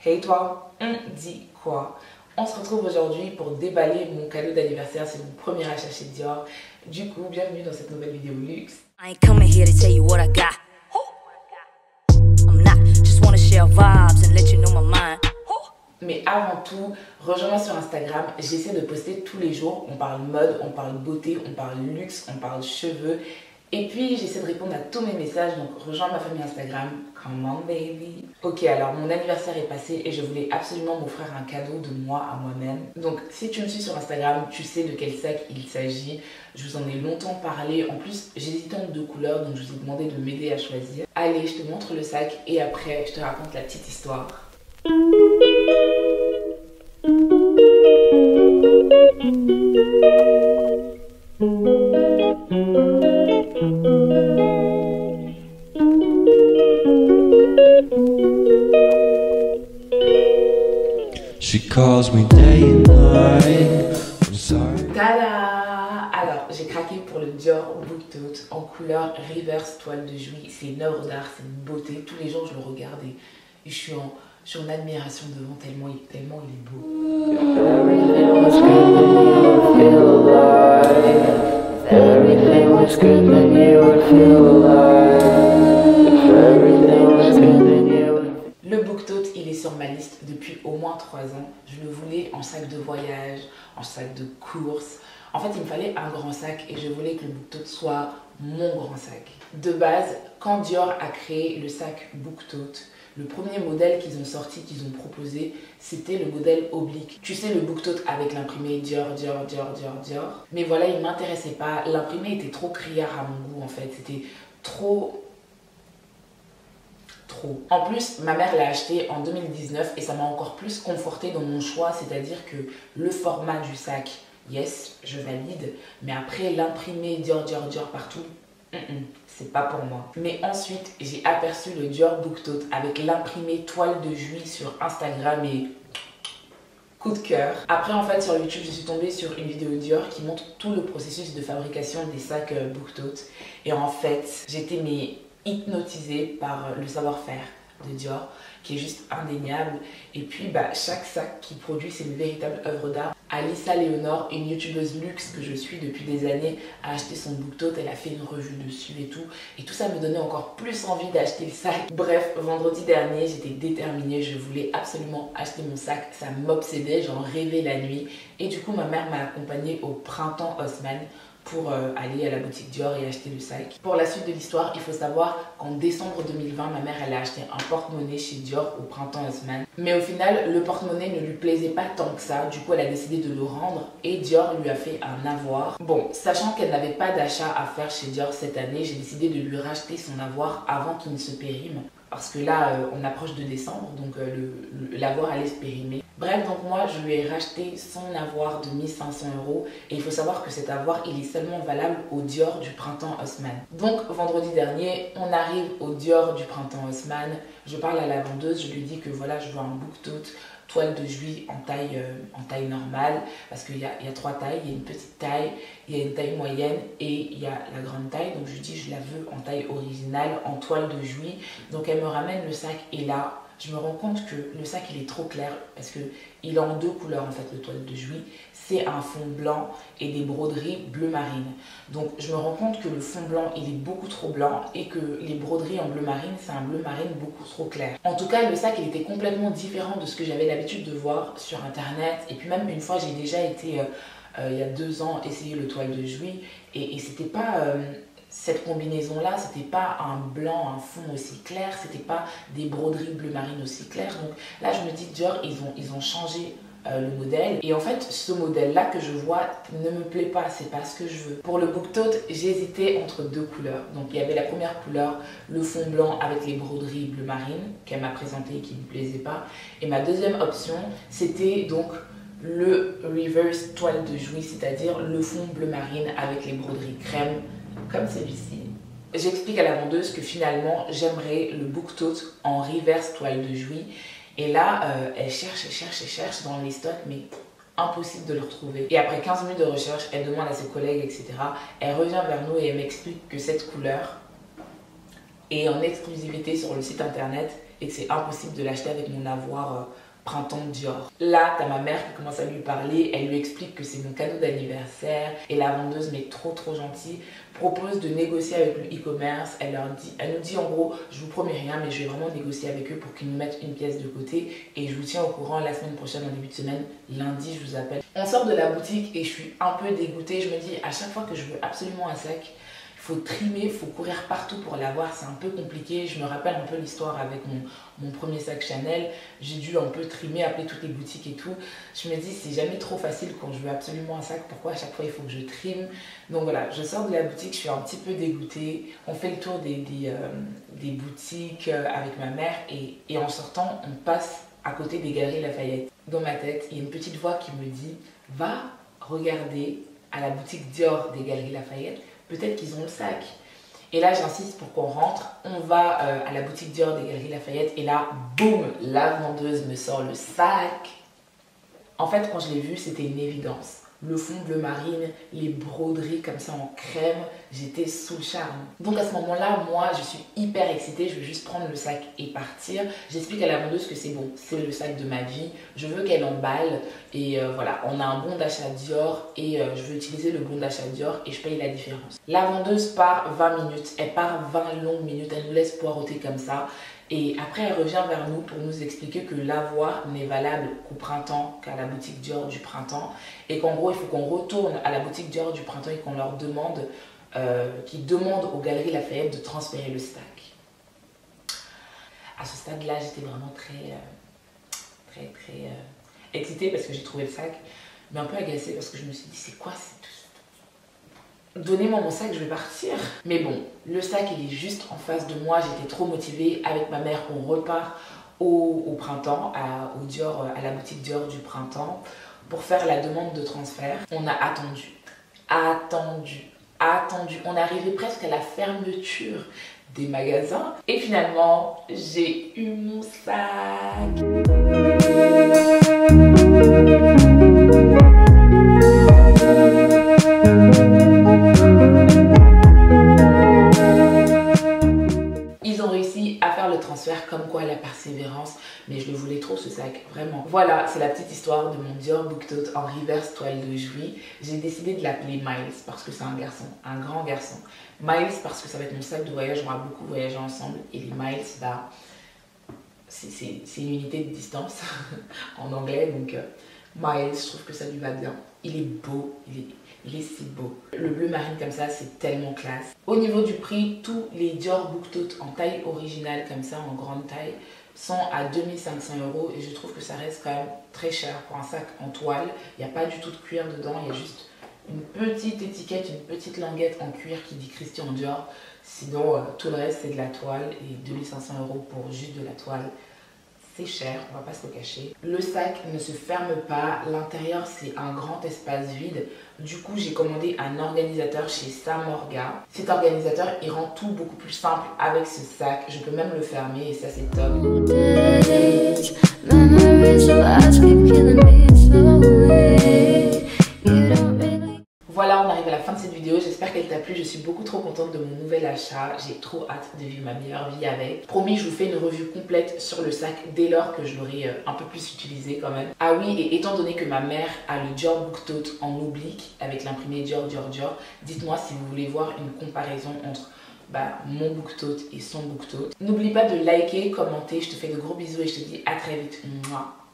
Hey toi, on dit quoi? On se retrouve aujourd'hui pour déballer mon cadeau d'anniversaire, c'est mon premier achat chez Dior. Du coup, bienvenue dans cette nouvelle vidéo luxe. I ain't coming here to tell you what I got. I'm not, just wanna share vibes and let you know my mind. Mais avant tout, rejoins-moi sur Instagram, j'essaie de poster tous les jours. On parle mode, on parle beauté, on parle luxe, on parle cheveux. Et puis j'essaie de répondre à tous mes messages, donc rejoins ma famille Instagram. Come on baby. Ok, alors mon anniversaire est passé et je voulais absolument m'offrir un cadeau de moi à moi-même. Donc si tu me suis sur Instagram, tu sais de quel sac il s'agit. Je vous en ai longtemps parlé. En plus, j'hésitais entre deux couleurs, donc je vous ai demandé de m'aider à choisir. Allez, je te montre le sac et après je te raconte la petite histoire. She calls me day and night. I'm sorry. Tada! Alors, j'ai craqué pour le Dior Book Tote en couleur reverse toile de Jouy. C'est une œuvre d'art, c'est une beauté. Tous les jours, je le regarde et je suis en admiration devant tellement il est beau. Everything was good, then you would feel alive. If everything was good, then you would feel alive. If everything was good, then you would. Le Book Tote, il est sur ma liste depuis au moins 3 ans. Je le voulais en sac de voyage, en sac de course. En fait, il me fallait un grand sac et je voulais que le Book Tote soit mon grand sac. De base, quand Dior a créé le sac Book Tote, le premier modèle qu'ils ont sorti, qu'ils ont proposé, c'était le modèle oblique. Tu sais, le Book Tote avec l'imprimé Dior. Mais voilà, il ne m'intéressait pas. L'imprimé était trop criard à mon goût en fait. C'était trop. En plus, ma mère l'a acheté en 2019 et ça m'a encore plus confortée dans mon choix, c'est-à-dire que le format du sac, yes, je valide, mais après l'imprimé Dior partout, c'est pas pour moi. Mais ensuite, j'ai aperçu le Dior Book Tote avec l'imprimé toile de Jouy sur Instagram et coup de cœur. Après, en fait, sur YouTube, je suis tombée sur une vidéo Dior qui montre tout le processus de fabrication des sacs Book Tote. Et en fait, j'étais hypnotisée par le savoir-faire de Dior qui est juste indéniable. Et puis chaque sac qu'il produit, c'est une véritable œuvre d'art. Alyssa Léonore, une youtubeuse luxe que je suis depuis des années, a acheté son Book Tote, elle a fait une revue dessus et tout ça me donnait encore plus envie d'acheter le sac. Bref, vendredi dernier, j'étais déterminée, je voulais absolument acheter mon sac, ça m'obsédait, j'en rêvais la nuit. Et du coup, ma mère m'a accompagnée au printemps Haussmann pour aller à la boutique Dior et acheter le sac. Pour la suite de l'histoire, il faut savoir qu'en décembre 2020, ma mère elle a acheté un porte-monnaie chez Dior au printemps Haussmann. Mais au final, le porte-monnaie ne lui plaisait pas tant que ça, du coup elle a décidé de le rendre et Dior lui a fait un avoir. Bon, sachant qu'elle n'avait pas d'achat à faire chez Dior cette année, j'ai décidé de lui racheter son avoir avant qu'il ne se périme. Parce que là, on approche de décembre, donc l'avoir allait se périmer. Bref, donc moi, je lui ai racheté son avoir de 1500 € et il faut savoir que cet avoir, il est seulement valable au Dior du printemps Haussmann. Donc, vendredi dernier, on arrive au Dior du printemps Haussmann. Je parle à la vendeuse, je lui dis que voilà, je veux un Book Tote toile de Jouy en taille normale parce qu'il y a 3 tailles, il y a une petite taille, il y a une taille moyenne et il y a la grande taille. Donc je lui dis je la veux en taille originale, en toile de Jouy. Donc elle me ramène le sac et là je me rends compte que le sac il est trop clair parce que il est en 2 couleurs en fait, le toile de Jouy. C'est un fond blanc et des broderies bleu marine. Donc je me rends compte que le fond blanc il est beaucoup trop blanc et que les broderies en bleu marine c'est un bleu marine beaucoup trop clair. En tout cas le sac il était complètement différent de ce que j'avais l'habitude de voir sur internet. Et puis même une fois j'ai déjà été il y a 2 ans essayer le toile de Jouy et c'était pas... cette combinaison là, c'était pas un blanc, un fond aussi clair, c'était pas des broderies bleu marine aussi claires. Donc là je me dis Dior ils ont changé le modèle et en fait ce modèle là que je vois ne me plaît pas, c'est pas ce que je veux. Pour le Book Tote j'hésitais entre 2 couleurs. Donc il y avait la première couleur, le fond blanc avec les broderies bleu marine qu'elle m'a présenté et qui ne me plaisait pas, et ma deuxième option c'était donc le reverse toile de Jouy, c'est-à-dire le fond bleu marine avec les broderies crème comme celui-ci. J'explique à la vendeuse que finalement j'aimerais le Book Tote en reverse toile de Jouy et là elle cherche dans les stocks mais impossible de le retrouver. Et après 15 minutes de recherche, elle demande à ses collègues etc. Elle revient vers nous et elle m'explique que cette couleur est en exclusivité sur le site internet et que c'est impossible de l'acheter avec mon avoir printemps Dior. Là, t'as ma mère qui commence à lui parler, elle lui explique que c'est mon cadeau d'anniversaire et la vendeuse, mais trop gentille, propose de négocier avec le e-commerce. Elle nous dit en gros, je vous promets rien, mais je vais vraiment négocier avec eux pour qu'ils nous mettent une pièce de côté et je vous tiens au courant la semaine prochaine, en début de semaine, lundi, je vous appelle. On sort de la boutique et je suis un peu dégoûtée. Je me dis, à chaque fois que je veux absolument un sac, il faut trimer, il faut courir partout pour l'avoir, c'est un peu compliqué. Je me rappelle un peu l'histoire avec mon premier sac Chanel. J'ai dû un peu trimer, appeler toutes les boutiques et tout. Je me dis, c'est jamais trop facile quand je veux absolument un sac. Pourquoi à chaque fois il faut que je trime? Donc voilà, je sors de la boutique, je suis un petit peu dégoûtée. On fait le tour des boutiques avec ma mère et en sortant, on passe à côté des Galeries Lafayette. Dans ma tête, il y a une petite voix qui me dit, va regarder à la boutique Dior des Galeries Lafayette. Peut-être qu'ils ont le sac. Et là, j'insiste pour qu'on rentre. On va à la boutique Dior des Galeries Lafayette. Et là, boum, la vendeuse me sort le sac. En fait, quand je l'ai vu, c'était une évidence. Le fond bleu marine, les broderies comme ça en crème, j'étais sous le charme. Donc à ce moment-là, moi, je suis hyper excitée. Je veux juste prendre le sac et partir. J'explique à la vendeuse que c'est bon, c'est le sac de ma vie. Je veux qu'elle emballe. Et voilà, on a un bon d'achat Dior et je veux utiliser le bon d'achat Dior et je paye la différence. La vendeuse part 20 minutes. Elle part 20 longues minutes. Elle nous laisse poireauter comme ça. Et après, elle revient vers nous pour nous expliquer que l'avoir n'est valable qu'au printemps, qu'à la boutique Dior du printemps. Et qu'en gros, il faut qu'on retourne à la boutique Dior du printemps et qu'on leur demande, qu'ils demandent aux Galeries Lafayette de transférer le sac. À ce stade-là, j'étais vraiment très excitée parce que j'ai trouvé le sac, mais un peu agacée parce que je me suis dit, c'est quoi tout? Donnez-moi mon sac, je vais partir. Mais bon, le sac, il est juste en face de moi. J'étais trop motivée. Avec ma mère, on repart au printemps, au Dior, à la boutique Dior du printemps, pour faire la demande de transfert. On a attendu. On est arrivé presque à la fermeture des magasins. Et finalement, j'ai eu mon sac. Comme quoi la persévérance, mais je le voulais trop ce sac, vraiment. Voilà, c'est la petite histoire de mon Dior Book-Tote en reverse toile de Jouy. J'ai décidé de l'appeler Miles parce que c'est un garçon, un grand garçon. Miles parce que ça va être mon sac de voyage, on va beaucoup voyager ensemble. Et les miles, bah, c'est une unité de distance en anglais, donc Miles, je trouve que ça lui va bien. Il est beau, il est si beau. Le bleu marine comme ça, c'est tellement classe. Au niveau du prix, tous les Dior Book-Tote en taille originale comme ça, en grande taille, sont à 2500 € et je trouve que ça reste quand même très cher pour un sac en toile. Il n'y a pas du tout de cuir dedans, il y a juste une petite étiquette, une petite languette en cuir qui dit Christian Dior. Sinon, tout le reste, c'est de la toile et 2500 € pour juste de la toile. C'est cher, on va pas se le cacher. Le sac ne se ferme pas, l'intérieur c'est un grand espace vide. Du coup, j'ai commandé un organisateur chez Samorga. Cet organisateur, il rend tout beaucoup plus simple avec ce sac. Je peux même le fermer et ça c'est top. Voilà, on arrive à la fin de cette vidéo, j'espère qu'elle t'a plu, je suis beaucoup trop contente de mon nouvel achat, j'ai trop hâte de vivre ma meilleure vie avec. Promis, je vous fais une revue complète sur le sac dès lors que je l'aurai un peu plus utilisé quand même. Ah oui, et étant donné que ma mère a le Dior Book-Tote en oblique avec l'imprimé Dior, dites-moi si vous voulez voir une comparaison entre mon Book-Tote et son Book-Tote. N'oublie pas de liker, commenter, je te fais de gros bisous et je te dis à très vite. Mouah.